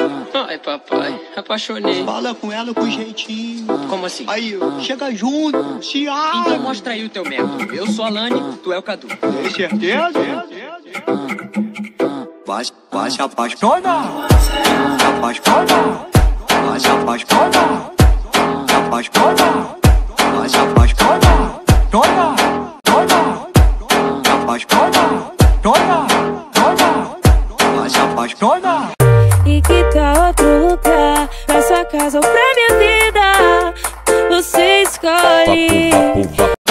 Ai, papai, apaixonei. Fala com ela com jeitinho. Como assim? Aí, chega junto, se abre. Então mostra aí o teu método. Eu sou a Lani, tu é o Cadu. Tem certeza? Vai se apaixona, se apaixona, vai se apaixona, se apaixona, vai se apaixona, toda, se apaixona, toda, vai se apaixona. E que tal outro lugar, pra sua casa ou pra minha vida? Você escolhe.